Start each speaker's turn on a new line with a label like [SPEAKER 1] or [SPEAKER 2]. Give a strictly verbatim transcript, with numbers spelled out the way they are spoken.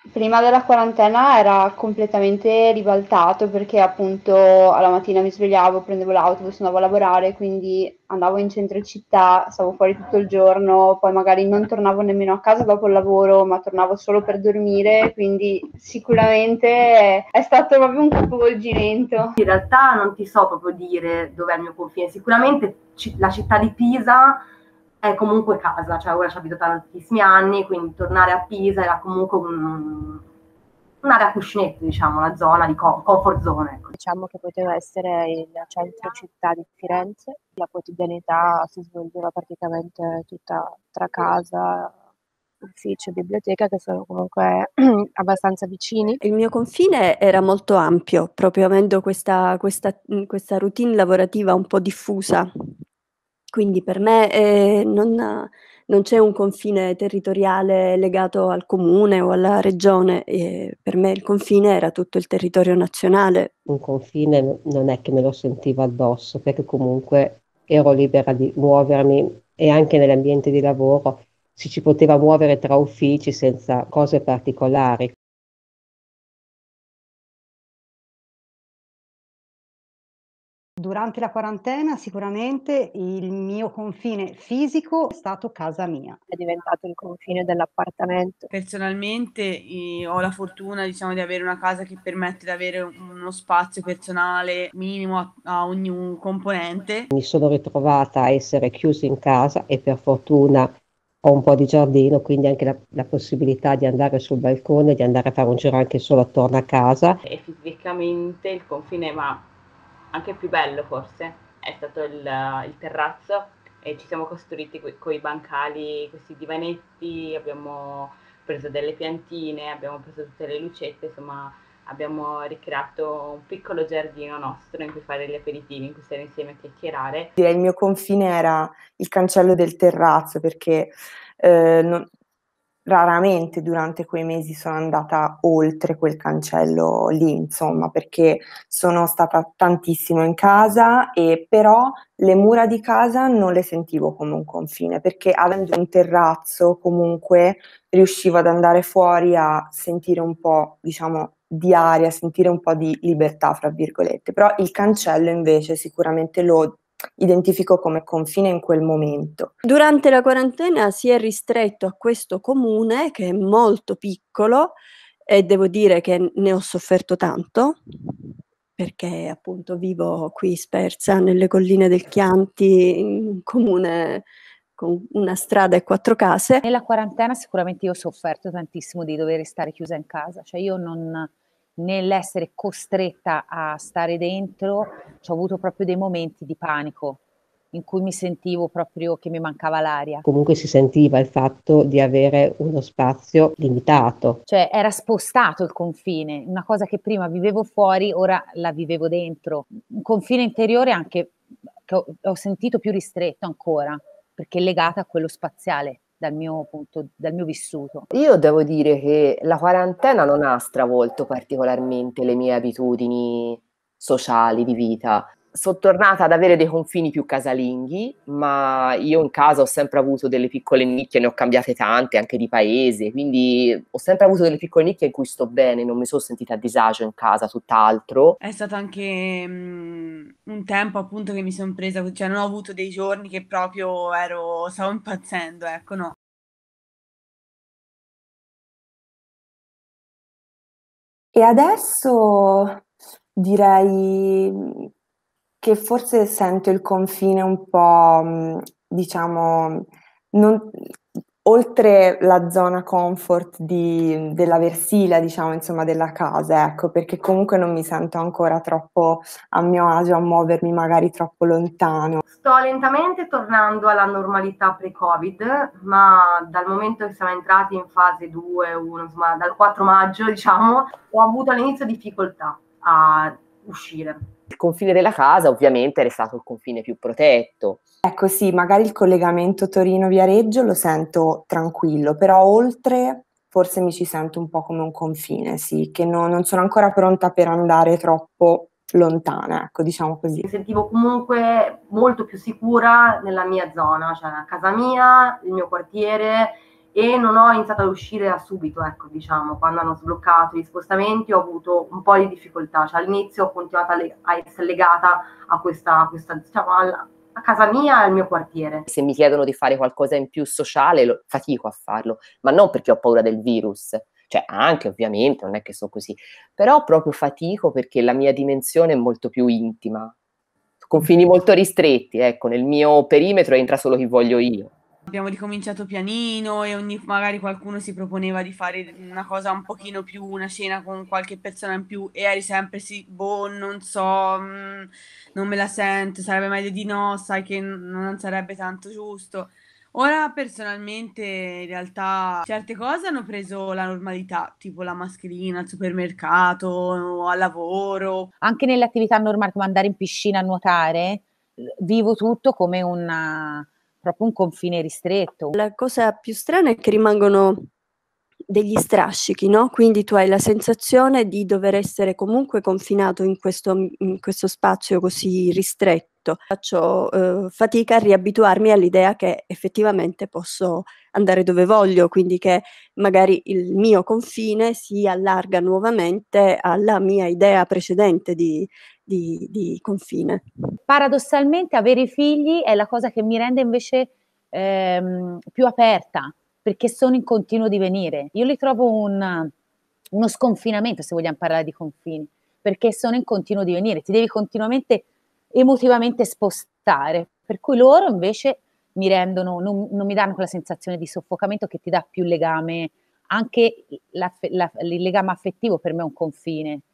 [SPEAKER 1] Prima della quarantena era completamente ribaltato perché appunto alla mattina mi svegliavo, prendevo l'autobus, andavo a lavorare, quindi andavo in centro città, stavo fuori tutto il giorno, poi magari non tornavo nemmeno a casa dopo il lavoro, ma tornavo solo per dormire, quindi sicuramente è, è stato proprio un capovolgimento.
[SPEAKER 2] In realtà non ti so proprio dire dov'è il mio confine, sicuramente la città di Pisa è comunque casa, cioè ora ci abito tantissimi anni, quindi tornare a Pisa era comunque un, un'area a cuscinetto, diciamo, una zona di comfort zone. Ecco.
[SPEAKER 3] Diciamo che poteva essere il centro città di Firenze, la quotidianità si svolgeva praticamente tutta tra casa, ufficio e biblioteca, che sono comunque abbastanza vicini.
[SPEAKER 4] Il mio confine era molto ampio, proprio avendo questa, questa, questa routine lavorativa un po' diffusa. Quindi per me eh, non, non c'è un confine territoriale legato al comune o alla regione, eh, per me il confine era tutto il territorio nazionale.
[SPEAKER 5] Un confine non è che me lo sentivo addosso, perché comunque ero libera di muovermi e anche nell'ambiente di lavoro si ci poteva muovere tra uffici senza cose particolari.
[SPEAKER 6] Durante la quarantena sicuramente il mio confine fisico è stato casa mia.
[SPEAKER 3] È diventato il confine dell'appartamento.
[SPEAKER 7] Personalmente eh, ho la fortuna, diciamo, di avere una casa che permette di avere uno spazio personale minimo a, a ogni componente.
[SPEAKER 5] Mi sono ritrovata a essere chiusa in casa e per fortuna ho un po' di giardino, quindi anche la, la possibilità di andare sul balcone, di andare a fare un giro anche solo attorno a casa.
[SPEAKER 8] E fisicamente il confine, ma anche più bello forse, è stato il, il terrazzo, e ci siamo costruiti con i bancali, questi divanetti, abbiamo preso delle piantine, abbiamo preso tutte le lucette, insomma abbiamo ricreato un piccolo giardino nostro in cui fare gli aperitivi, in cui stare insieme a chiacchierare.
[SPEAKER 9] Direi il mio confine era il cancello del terrazzo, perché eh, non, raramente durante quei mesi sono andata oltre quel cancello lì, insomma, perché sono stata tantissimo in casa, e però le mura di casa non le sentivo come un confine, perché avendo un terrazzo comunque riuscivo ad andare fuori a sentire un po', diciamo, di aria, sentire un po' di libertà, fra virgolette. Però il cancello invece sicuramente lo identifico come confine in quel momento.
[SPEAKER 4] Durante la quarantena si è ristretto a questo comune che è molto piccolo, e devo dire che ne ho sofferto tanto, perché appunto vivo qui spersa nelle colline del Chianti, in un comune con una strada e quattro case.
[SPEAKER 10] Nella quarantena sicuramente io ho sofferto tantissimo di dover stare chiusa in casa, cioè io non, nell'essere costretta a stare dentro, ho avuto proprio dei momenti di panico in cui mi sentivo proprio che mi mancava l'aria.
[SPEAKER 5] Comunque si sentiva il fatto di avere uno spazio limitato.
[SPEAKER 10] Cioè era spostato il confine, una cosa che prima vivevo fuori, ora la vivevo dentro. Un confine interiore anche che ho, ho sentito più ristretto ancora, perché è legata a quello spaziale. Dal mio punto, dal mio vissuto.
[SPEAKER 11] Io devo dire che la quarantena non ha stravolto particolarmente le mie abitudini sociali di vita. Sono tornata ad avere dei confini più casalinghi, ma io in casa ho sempre avuto delle piccole nicchie, ne ho cambiate tante, anche di paese, quindi ho sempre avuto delle piccole nicchie in cui sto bene, non mi sono sentita a disagio in casa, tutt'altro.
[SPEAKER 7] È stato anche um, un tempo appunto che mi sono presa, cioè non ho avuto dei giorni che proprio ero, stavo impazzendo, ecco, no.
[SPEAKER 9] E adesso direi che forse sento il confine un po', diciamo, non, oltre la zona comfort di, della Versilia, diciamo, insomma, della casa, ecco, perché comunque non mi sento ancora troppo a mio agio a muovermi magari troppo lontano.
[SPEAKER 2] Sto lentamente tornando alla normalità pre-Covid, ma dal momento che siamo entrati in fase due, uno, insomma, dal quattro maggio, diciamo, ho avuto all'inizio difficoltà a uscire.
[SPEAKER 11] Il confine della casa ovviamente è stato il confine più protetto.
[SPEAKER 9] Ecco sì, magari il collegamento Torino-Viareggio lo sento tranquillo, però oltre forse mi ci sento un po' come un confine, sì, che no, non sono ancora pronta per andare troppo lontana, ecco, diciamo così.
[SPEAKER 2] Mi sentivo comunque molto più sicura nella mia zona, cioè a casa mia, il mio quartiere, e non ho iniziato ad uscire da subito, ecco, diciamo, quando hanno sbloccato gli spostamenti ho avuto un po' di difficoltà, cioè all'inizio ho continuato a, le- a essere legata a questa, a questa diciamo, alla- a casa mia e al mio quartiere.
[SPEAKER 11] Se mi chiedono di fare qualcosa in più sociale, lo- fatico a farlo, ma non perché ho paura del virus, cioè anche ovviamente, non è che so così, però proprio fatico perché la mia dimensione è molto più intima, confini molto ristretti, ecco, nel mio perimetro entra solo chi voglio io.
[SPEAKER 7] Abbiamo ricominciato pianino e ogni, magari qualcuno si proponeva di fare una cosa un pochino più, una cena con qualche persona in più e eri sempre sì, boh, non so, mm, non me la sento, sarebbe meglio di no, sai che n- non sarebbe tanto giusto. Ora personalmente in realtà certe cose hanno preso la normalità, tipo la mascherina al supermercato, o al lavoro.
[SPEAKER 10] Anche nelle attività normali come andare in piscina a nuotare, eh, vivo tutto come una, proprio un confine ristretto.
[SPEAKER 4] La cosa più strana è che rimangono degli strascichi, no? Quindi tu hai la sensazione di dover essere comunque confinato in questo, in questo spazio così ristretto. Faccio eh, fatica a riabituarmi all'idea che effettivamente posso andare dove voglio, quindi che magari il mio confine si allarga nuovamente alla mia idea precedente di, di, di confine.
[SPEAKER 10] Paradossalmente avere i figli è la cosa che mi rende invece ehm, più aperta, perché sono in continuo divenire. Io li trovo un, uno sconfinamento, se vogliamo parlare di confini, perché sono in continuo divenire, ti devi continuamente emotivamente spostare, per cui loro invece mi rendono, non, non mi danno quella sensazione di soffocamento che ti dà più legame, anche la, la, il legame affettivo per me è un confine,